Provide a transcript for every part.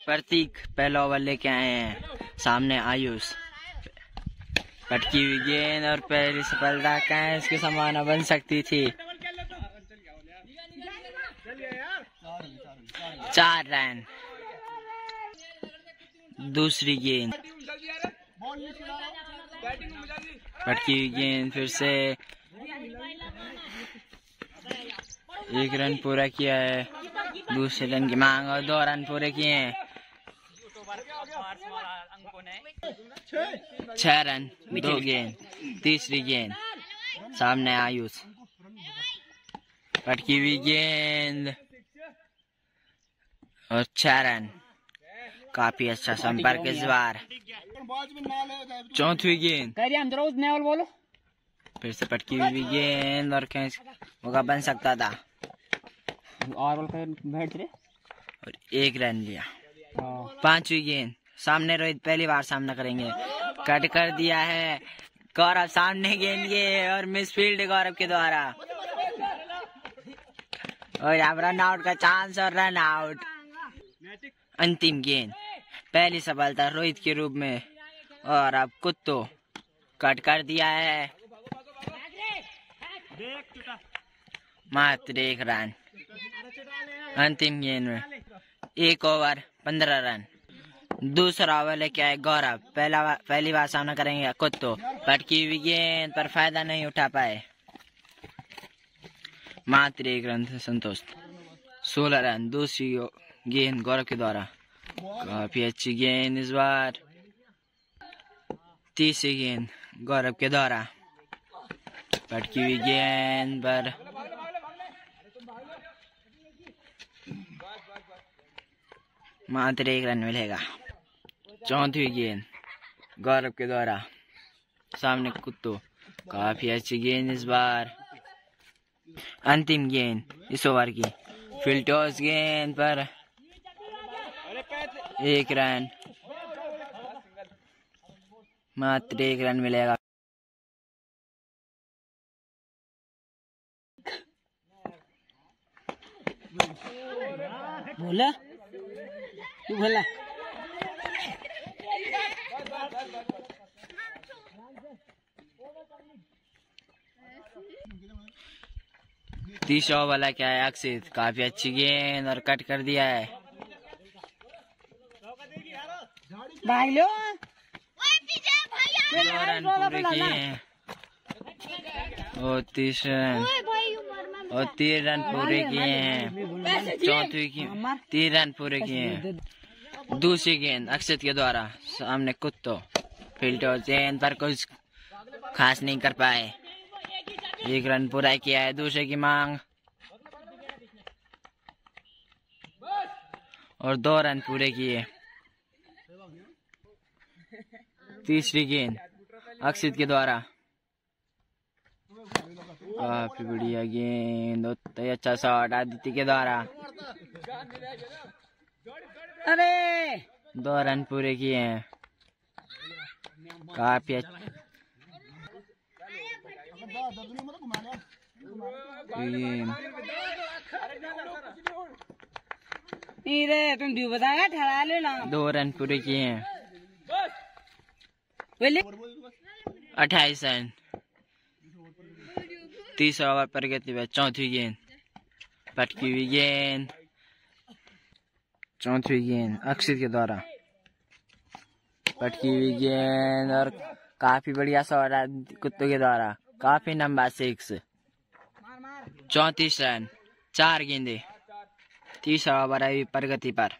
प्रतीक पहला ओवर लेके आए हैं, सामने आयुष। पटकी हुई गेंद और पहली सफलता कैच की संभावना बन सकती थी। 4 रन। दूसरी गेंद, पटकी हुई गेंद फिर से 1 रन पूरा किया है। दूसरे रन की मांग और 2 रन पूरे किए हैं। 6 रन 2 गेंद। तीसरी गेंद, सामने आयुष। पटकी हुई गेंद और 6 रन। काफी अच्छा संपर्क इस बार। चौथी गेंद, फिर से पटकी हुई गेंद और कैच मौका बन सकता था और 1 रन लिया। 5वीं गेंद, सामने रोहित पहली बार सामना करेंगे। कट कर दिया है गौरव, सामने गेंद के और मिसफील्ड गौरव के द्वारा। और यहाँ रन आउट का चांस और रन आउट। अंतिम गेंद, पहली सफलता रोहित के रूप में और अब कुत्तो कट कर दिया है। मात्र 1 रन। अंतिम गेंद में 1 ओवर 15 रन। दूसरा ओवर लेके आए गौरव, पहली बार सामना करेंगे कुत्तो। पटकी हुई गेंद पर फायदा नहीं उठा पाए। मात्र 1 रन से संतुष्ट। 16 रन। दूसरी गेंद गौरव के द्वारा, काफी अच्छी गेंद इस बार। तीसरी गेंद गौरव के द्वारा, पटकी हुई गेंद पर मात्र 1 रन मिलेगा। चौथी गेंद गौरव के द्वारा, सामने कुत्तो, काफी अच्छी गेंद इस बार। अंतिम गेंद इस ओवर की, फील्ड टॉस गेंद पर 1 रन। मात्र 1 रन मिलेगा। बोला तू बोला। तीसरा वाला क्या है अक्षित, काफी अच्छी गेंद और कट कर दिया है। भाग लो। 2 रन पूरे किए हैं और 30 रन और 3 रन पूरे किए हैं। चौथी की 3 रन पूरे किए हैं। दूसरी गेंद अक्षित के द्वारा, सामने कुत्तो। फील्ड गेंद पर कुछ खास नहीं कर पाए। 1 रन पूरा किया है। दूसरे की मांग और 2 रन पूरे किए। तीसरी गेंद अक्षित के द्वारा, काफी बढ़िया गेंद, अच्छा शॉट आदित्य के द्वारा। अरे 2 रन पूरे किए हैं। काफी अच्छा नहीं रे, तुम ड्यू बताएगा, ठहरा लो ना। 2 रन पूरे किए हैं। 28 रन। तीसरा ओवर प्रगति पे। चौथी गेंद, पटकी हुई गेंद। चौथी गेंद अक्षित के द्वारा, पटकी हुई गेंद और काफी बढ़िया शॉट कुत्तों के द्वारा। काफी लंबा 6। 34 रन। 4 गेंदे। तीसरा ओवर अभी प्रगति पर।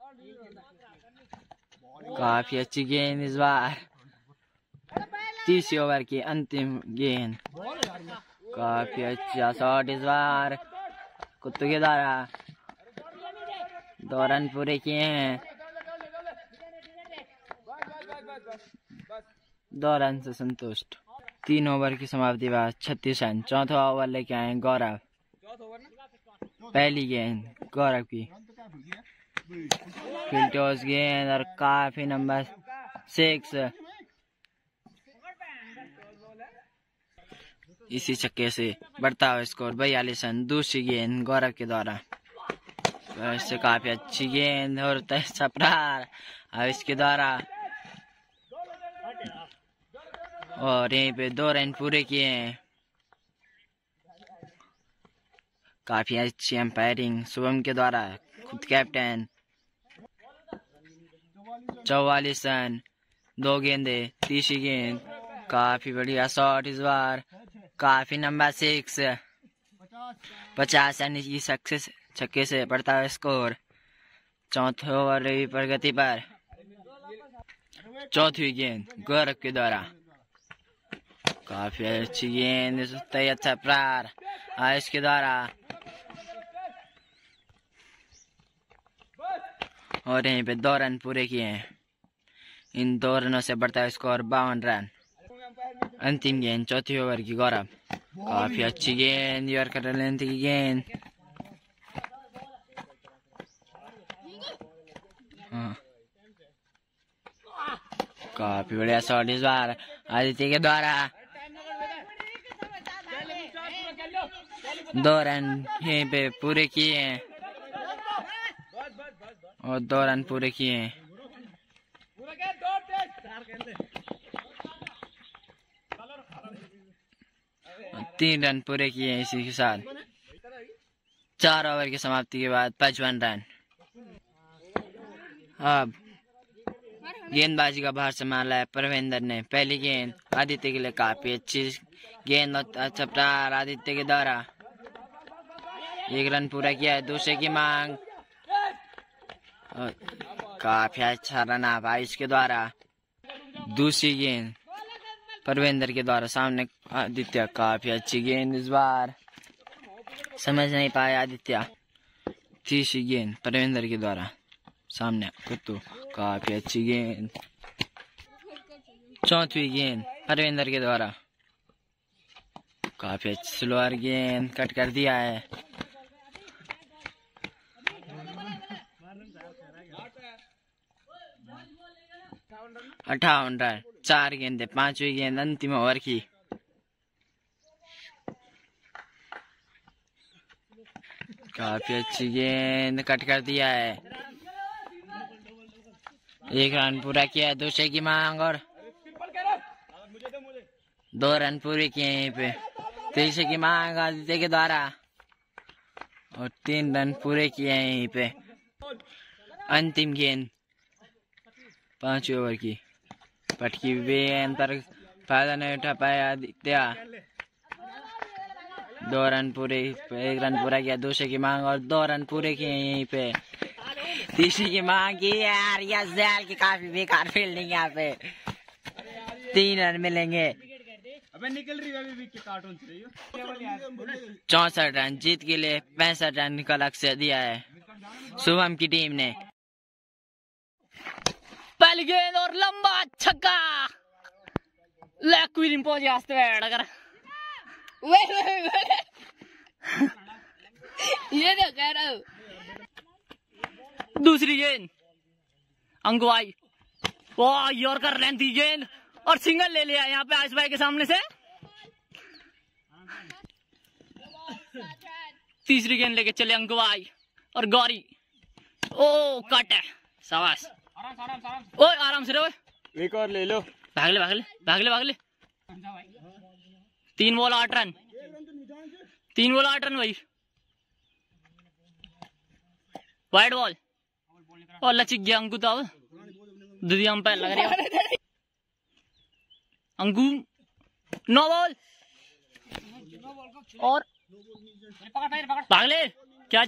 काफी अच्छी गेंद इस बार। तीसरे ओवर की अंतिम गेंद, काफी अच्छा शॉट इस बार कुत्तों के द्वारा। 2 रन पूरे किए हैं। 2 रन से संतुष्ट। 3 ओवर की समाप्ति बाद 36 रन। चौथा ओवर लेके आए गौरव। पहली गेंद गौरव की, फील्ड टॉस गेंद और काफी नंबर 6। इसी छक्के से बढ़ता हुआ स्कोर 42 रन। दूसरी गेंद गौरव के द्वारा, वैसे काफी अच्छी गेंद और छपरार अब इसके द्वारा, और यहीं पे 2 रन पूरे किए हैं। काफी अच्छी एम्पायरिंग शुभम के द्वारा, खुद कैप्टन। 44 रन, 2 गेंदे, तीसरी गेंद, काफी बढ़िया शॉट इस बार, काफी नंबर 6, 50 रन की सक्सेस छक्के से बढ़ता है स्कोर। चौथे ओवर की प्रगति पर, चौथी गेंद गौरव के द्वारा, काफी अच्छी गेंद, अच्छा प्रार आयुष के द्वारा, और यहीं पे 2 रन पूरे किए हैं। इन 2 रनों से बढ़ता है स्कोर 52 रन। अंतिम गेंद चौथी ओवर की गौरव, काफी अच्छी गेंद, यॉर्कर लेंथ की गेंद, काफी बढ़िया शॉट इस बार आदित्य के द्वारा। 2 रन यहीं पे पूरे किए हैं और 2 रन पूरे किए हैं। और 3 रन पूरे किए हैं इसी के साथ। 4 ओवर की समाप्ति के बाद 55 रन। अब गेंदबाजी का भार संभाला है परवेंद्र ने। पहली गेंद आदित्य के लिए, काफी अच्छी गेंद और अच्छा प्रहार आदित्य के द्वारा, 1 रन पूरा किया है। दूसरे की मांग, और काफी अच्छा रन आया इसके द्वारा। दूसरी गेंद परवेंद्र के द्वारा, सामने आदित्य, काफी अच्छी गेंद इस बार, समझ नहीं पाया आदित्य। तीसरी गेंद परवेंद्र के द्वारा, सामने कुत्तू, काफी अच्छी गेंद। चौथी गेंद परवेंद्र के द्वारा, काफी अच्छी स्लोअर गेंद, कट कर दिया है। अट्ठावन रन, 4 गेंदे, 5वीं गेंद अंतिम ओवर की। काफी अच्छी गेंद, कट कर दिया है। 1 रन पूरा किया है। दूसरे की मांग, और 2 रन पूरे किए यहीं पे। तीसरे की मांग आदित्य के द्वारा, और 3 रन पूरे किए हैं यहीं पे। अंतिम गेंद 5 ओवर की, पटकी गेंद पर फायदा नहीं उठा पाया आदित्य। 2 रन पूरे, 1 रन पूरा किया। दूसरे की मांग, और 2 रन पूरे किए यहीं पे। तीसरी की मांग की यार, यह की काफी बेकार फील्डिंग यहाँ पे। 3 रन मिलेंगे। अबे निकल रही है अभी कार्टून से। 64 रन, जीत के लिए 65 रन का लक्ष्य दिया है शुभम की टीम ने। पहली गेंद और लंबा छक्का, ले क्वीन पहुंच गया। ये तो कह रहा हूँ। दूसरी गेंद अंगवाई, वाह यॉर्कर लेंथी गेंद, और सिंगल ले लिया यहाँ पे आयुष भाई के सामने से। तीसरी गेंद लेके चले अंगवाई और गौरी, ओ कट है, शाबाश। ओए आराम से रहो, एक और ले लो। भागले भागले भागले भागले। 3 बॉल 8 रन, 3 बॉल 8 रन भाई। वाइड बॉल, और लचिक गया अंकु, तो अब दूसरी अंपायर लग रही है अंकु। 9 बॉल और भागले, क्या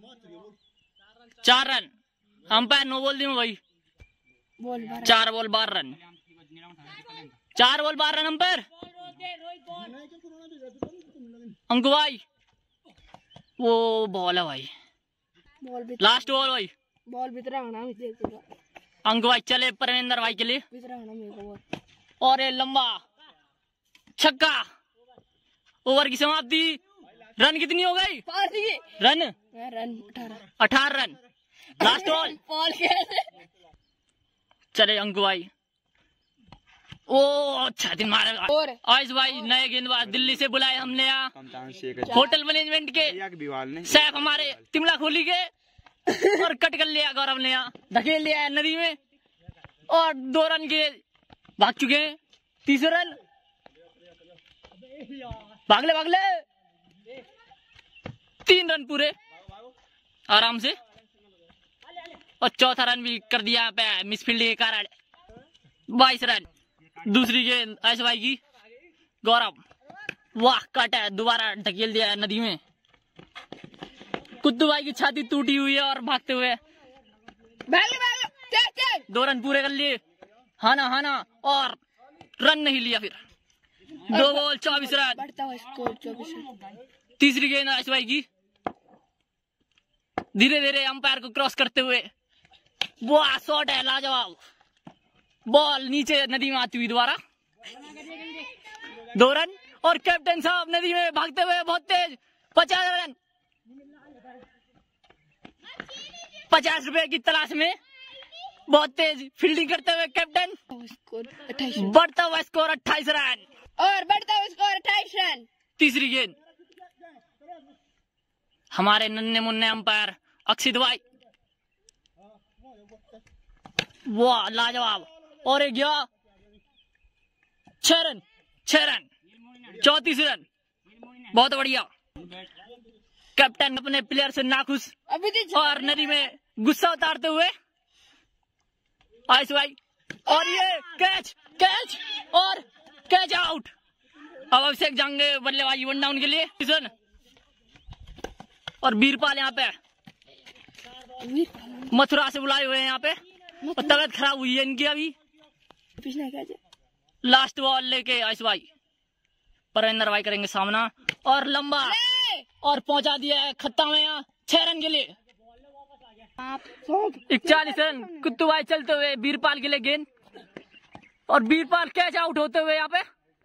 4 रन। अंपायर 9 बॉल दी भाई, 4 ball 12 run, 4 ball 12 run umpire. Anku भाई वो बॉल है भाई, लास्ट बॉल भाई, बॉल भीतर आना अंकु भाई चले परवेंद्र भाई के लिए, और ये लंबा छक्का। ओवर की समाप्ति। रन कितनी हो गई? Run 18 run. लास्ट बॉल चले अंकु भाई, ओ अच्छा दिन मारेगा। आयुष भाई नए गेंदबाज दिल्ली से बुलाए हमने यहाँ, होटल मैनेजमेंट के शेफ हमारे तिमला खोली के, और कट कर लिया गौरव ने, यहाँ धकेल लिया नदी में और 2 रन के भाग चुके हैं। तीसरा रन, भागले 3 रन पूरे आराम से, और चौथा रन भी कर दिया यहाँ पे मिसफील्डिंग के कारण। 22 रन। दूसरी गेंद ऐश भाई की, गौरव वाह कट है, दोबारा धकेल दिया है नदी में। कुत्तू भाई की छाती टूटी हुई है और भागते हुए 2 रन पूरे कर लिए। हाना और रन नहीं लिया, फिर 2 बॉल 24 रन। तीसरी गेंद ऐश भाई की, धीरे धीरे अंपायर को क्रॉस करते हुए, वाह शॉट है लाजवाब, बॉल नीचे नदी में आती हुई दोबारा। 2 रन और कैप्टन साहब नदी में भागते हुए बहुत तेज, 50 रन। 50 रुपए की तलाश में बहुत तेज फील्डिंग करते हुए कैप्टन, बढ़ता हुआ स्कोर 28 रन और बढ़ता हुआ स्कोर 28 रन। तीसरी गेंद, हमारे नन्हे मुन्ने अंपायर अक्षित भाई, वाह लाजवाब, और एक गया 6 रन। 34 रन, बहुत बढ़िया। कैप्टन अपने प्लेयर से नाखुश और नदी में गुस्सा उतारते हुए आयुष भाई, और ये कैच और कैच आउट। अब अभिषेक जाएंगे बल्लेबाजी 1 डाउन के लिए। और वीरपाल यहाँ पे मथुरा से बुलाए हुए हैं यहाँ पे, और तबीयत खराब हुई है इनकी अभी। लास्ट बॉल लेके आयुष भाई, परविंदर भाई करेंगे सामना, और लंबा और पहुंचा दिया है खत्ता में यहाँ 6 रन के लिए। 41 रन। कुत्तू भाई चलते हुए वीरपाल के लिए गेंद, और वीरपाल कैच आउट होते हुए यहाँ पे।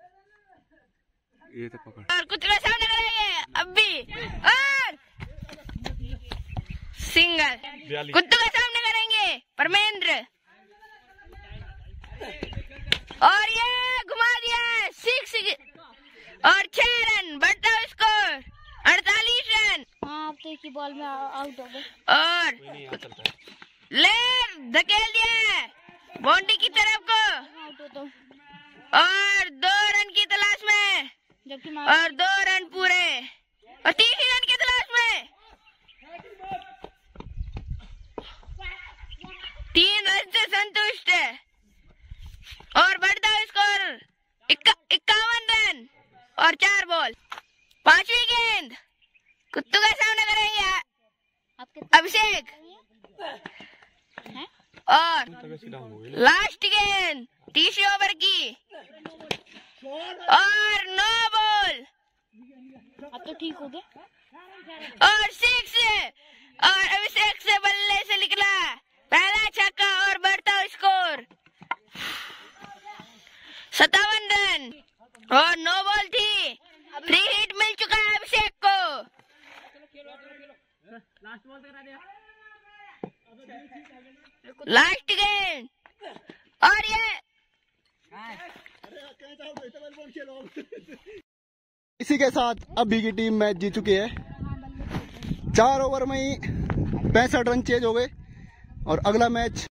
ये तो पकड़, और कुत्तू का सामना करेंगे अब भी, और सिंगल। कुत्तू का सामना करेंगे परमेंद्र, और ये घुमा दिया 6 और 6 रन, बढ़ता हुआ स्कोर 48 रन। हाँ, तो एक ही बॉल में आउट हो गए। और ले धकेल दिया बाउंड्री की तरफ को, आउट हो तो, और 2 रन की तलाश में, जबकि और 2 रन पूरे, और 3 रन की तलाश में 3 रन से संतुष्ट है, और बढ़ता हुआ स्कोर 51 रन और 4 बॉल। 5वीं गेंद, कुत्तू का सामना करेंगे अभिषेक, और लास्ट गेंद 30 ओवर की, और 9 बॉल। अब तो ठीक हो गए। और 6, और अभिषेक से बल्ले से निकला पहला छक्का, और बढ़ता स्कोर 57 रन, और 9 बॉल थी। फ्री हिट मिल चुका है अभिषेक को। लास्ट गेंद, और ये इसी के साथ अभी की टीम मैच जीत चुकी है। 4 ओवर में ही 65 रन चेज हो गए, और अगला मैच